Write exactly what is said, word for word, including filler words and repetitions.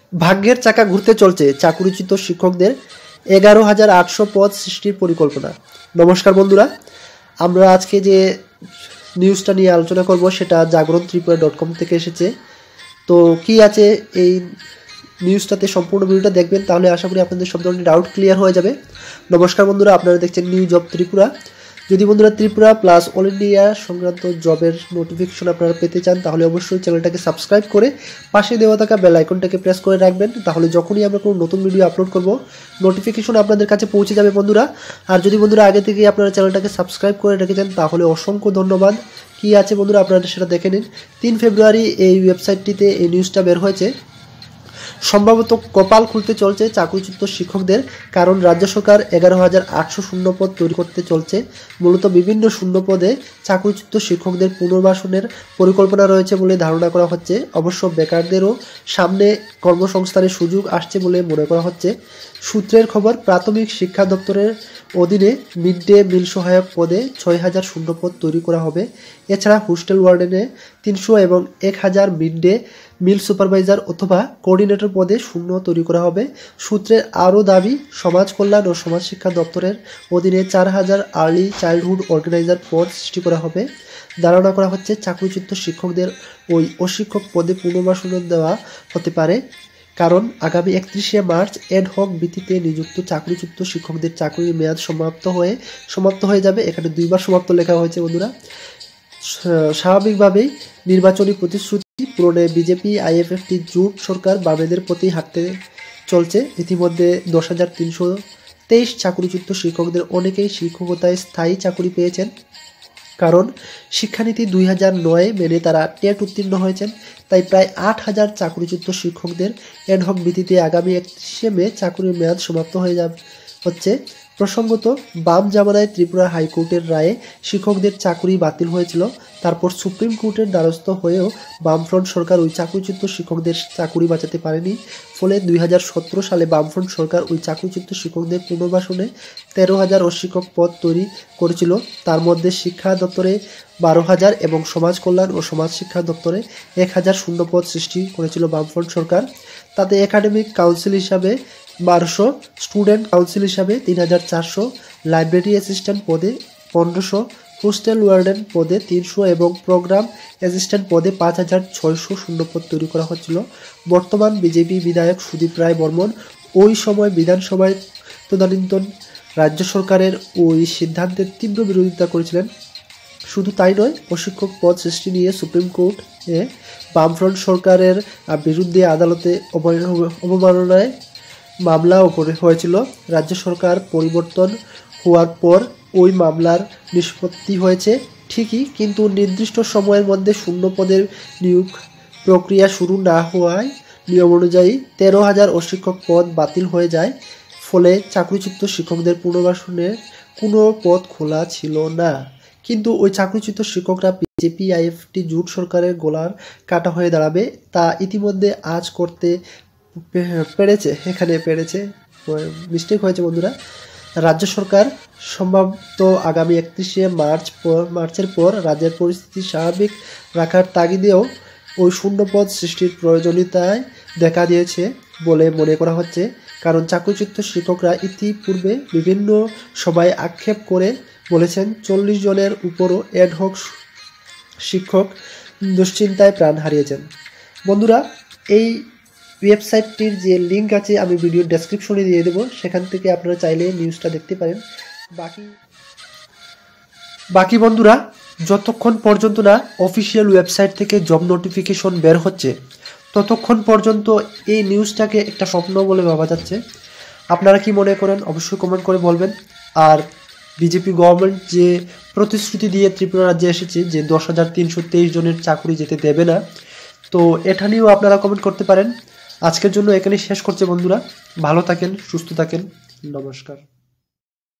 ভাগ্যের চাকা ঘুরতে চলছে চাকরিচ্যুত শিক্ষকদের এগারো হাজার আটশো পদ সৃষ্টির পরিকল্পনা। নমস্কার বন্ধুরা, আমরা আজকে যে নিউজটা নিয়ে আলোচনা করব সেটা জাগরণ ত্রিপুরা ডট কম থেকে এসেছে। তো কি আছে এই নিউজটাতে সম্পূর্ণ ভিডিওটা দেখবেন, তাহলে আশা করি আপনাদের সব ধরনের ডাউট ক্লিয়ার হয়ে যাবে। নমস্কার বন্ধুরা, আপনারা দেখছেন নিউ জব ত্রিপুরা। যদি বন্ধুরা ত্রিপুরা প্লাস অল ইন্ডিয়া সংক্রান্ত জবের নোটিফিকেশন আপনারা পেতে চান তাহলে অবশ্যই চ্যানেলটাকে সাবস্ক্রাইব করে পাশে দেওয়া থাকা বেল আইকনটাকে প্রেস করে রাখবেন, তাহলে যখনই আমরা কোনো নতুন ভিডিও আপলোড করব নোটিফিকেশন আপনাদের কাছে পৌঁছে যাবে বন্ধুরা। আর যদি বন্ধুরা আগে থেকে আপনারা চ্যানেলটাকে সাবস্ক্রাইব করে রেখেছেন তাহলে অসংখ্য ধন্যবাদ। কি আছে বন্ধুরা আপনারা সেটা দেখে নিন। তিন ফেব্রুয়ারি এই ওয়েবসাইটটিতে এই নিউজটা বের হয়েছে। সম্ভবত কপাল খুলতে চলছে চাকরিচ্যুত শিক্ষকদের, কারণ রাজ্য সরকার এগারো হাজার আটশো শূন্য পদ তৈরি করতে চলছে। মূলত বিভিন্ন শূন্য পদে চাকরিচ্যুত শিক্ষকদের পুনর্বাসনের পরিকল্পনা রয়েছে বলে ধারণা করা হচ্ছে। অবশ্য বেকারদেরও সামনে কর্মসংস্থানের সুযোগ আসছে বলে মনে করা হচ্ছে। সূত্রের খবর, প্রাথমিক শিক্ষা দপ্তরের অধীনে মিড ডে মিল সহায়ক পদে ছয় হাজার শূন্য পদ তৈরি করা হবে। এছাড়া হোস্টেল ওয়ার্ডেনে তিনশো এবং এক হাজার মিড ডে মিল সুপারভাইজার অথবা কোঅর্ডিনেটর পদে শূন্য তৈরি করা হবে। সূত্রের আরও দাবি, সমাজ কল্যাণ ও সমাজ শিক্ষা দপ্তরের অধীনে চার হাজার আর্লি চাইল্ডহুড অর্গানাইজার পদ সৃষ্টি করা হবে। ধারণা করা হচ্ছে চাকরিচ্যুত শিক্ষকদের ওই অশিক্ষক পদে পুনর্বাসন দেওয়া হতে পারে, কারণ আগামী একত্রিশে মার্চ এড হক ভিত্তিতে নিযুক্ত চাকরিচ্যুত শিক্ষকদের চাকরির মেয়াদ সমাপ্ত হয়ে সমাপ্ত হয়ে যাবে। এখানে দুইবার সমাপ্ত লেখা হয়েছে বন্ধুরা। স্বাভাবিকভাবেই নির্বাচনী প্রতিশ্রুতি পূরণে বিজেপি আইএফএফটি জোট সরকার বামেদের প্রতি হাঁটতে চলছে। ইতিমধ্যে দশ হাজার তিনশো তেইশ চাকরিচ্যুত শিক্ষকদের অনেকেই শিক্ষকতায় স্থায়ী চাকরি পেয়েছেন, কারণ শিক্ষানীতি দুই হাজার নয় মেনে তারা টেট উত্তীর্ণ হয়েছেন। তাই প্রায় আট হাজার চাকরিচ্যুত শিক্ষকদের অ্যাডহক ভিত্তিতে আগামী একত্রিশে মে চাকরির মেয়াদ সমাপ্ত হয়ে যাবে হচ্ছে। প্রসঙ্গত, বাম জামানায় ত্রিপুরা হাইকোর্টের রায়ে শিক্ষকদের চাকরি বাতিল হয়েছিল। তারপর সুপ্রিম কোর্টের দ্বারস্থ হয়েও বামফ্রন্ট সরকার ওই চাকরিচ্যুত শিক্ষকদের চাকরি বাঁচাতে পারেনি। ফলে দুই হাজার সতেরো সালে বামফ্রন্ট সরকার ওই চাকরিচ্যুত শিক্ষকদের পুনর্বাসনে তেরো হাজার অশিক্ষক পদ তৈরি করেছিল। তার মধ্যে শিক্ষা দপ্তরে বারো হাজার এবং সমাজ কল্যাণ ও সমাজ শিক্ষা দপ্তরে এক হাজার শূন্য পদ সৃষ্টি করেছিল বামফ্রন্ট সরকার। তাতে একাডেমিক কাউন্সিল হিসাবে বারোশো, স্টুডেন্ট কাউন্সিল হিসাবে তিন হাজার চারশো, লাইব্রেরি অ্যাসিস্ট্যান্ট পদে পনেরোশো, হোস্টেল ওয়ার্ডেন পদে তিনশো এবং প্রোগ্রাম অ্যাসিস্ট্যান্ট পদে পাঁচ হাজার ছয়শো শূন্য পদ তৈরি করা হচ্ছিল। বর্তমান বিজেপি বিধায়ক সুদীপ রায় বর্মন ওই সময় বিধানসভায় তদানীন্তন রাজ্য সরকারের ওই সিদ্ধান্তের তীব্র বিরোধিতা করেছিলেন। শুধু তাই নয়, অশিক্ষক পদ সৃষ্টি নিয়ে সুপ্রিম কোর্টে বামফ্রন্ট সরকারের বিরুদ্ধে আদালতে অবমাননায় মামলাও করে হয়েছিল। রাজ্য সরকার পরিবর্তন হওয়ার পর ওই মামলার নিষ্পত্তি হয়েছে ঠিকই, কিন্তু নির্দিষ্ট সময়ের মধ্যে শূন্য পদের নিয়োগ প্রক্রিয়া শুরু না হওয়ায় নিয়ম অনুযায়ী তেরো হাজার অশিক্ষক পদ বাতিল হয়ে যায়। ফলে চাকরিচ্যুত শিক্ষকদের পুনর্বাসনের কোনো পথ খোলা ছিল না। কিন্তু ওই চাকরিচ্যুত শিক্ষকরা বিজেপি আইএফটি জোট সরকারের গোলার কাটা হয়ে দাঁড়াবে, তা ইতিমধ্যে আজ করতে পেরেছে। এখানে পেরেছে মিস্টেক হয়েছে বন্ধুরা। রাজ্য সরকার সম্ভবত আগামী একত্রিশে মার্চ মার্চের পর রাজ্যের পরিস্থিতি স্বাভাবিক রাখার তাগিদেও ওই শূন্যপদ সৃষ্টির প্রয়োজনীয়তায় দেখা দিয়েছে বলে মনে করা হচ্ছে, কারণ চাকরিচ্যুত শিক্ষকরা ইতিপূর্বে বিভিন্ন সভায় আক্ষেপ করে বলেছেন চল্লিশ জনের উপরও অ্যাডহক শিক্ষক দুশ্চিন্তায় প্রাণ হারিয়েছেন। বন্ধুরা, এই ওয়েবসাইটটির যে লিঙ্ক আছে আমি ভিডিও ডেসক্রিপশনে দিয়ে দেবো, সেখান থেকে আপনারা চাইলে নিউজটা দেখতে পারেন। বাকি বাকি বন্ধুরা, যতক্ষণ পর্যন্ত না অফিসিয়াল ওয়েবসাইট থেকে জব নোটিফিকেশন বের হচ্ছে ততক্ষণ পর্যন্ত এই নিউজটাকে একটা স্বপ্ন বলে ভাবা যাচ্ছে। আপনারা কি মনে করেন অবশ্যই কমেন্ট করে বলবেন। আর বিজেপি গভর্নমেন্ট যে প্রতিশ্রুতি দিয়ে ত্রিপুরা রাজ্যে এসেছে যে দশ হাজার তিনশো তেইশ জনের চাকরি যেতে দেবে না, তো এটা নিয়েও আপনারা কমেন্ট করতে পারেন। আজকের জন্য এখানেই শেষ করছে বন্ধুরা। ভালো থাকেন, সুস্থ থাকেন, নমস্কার।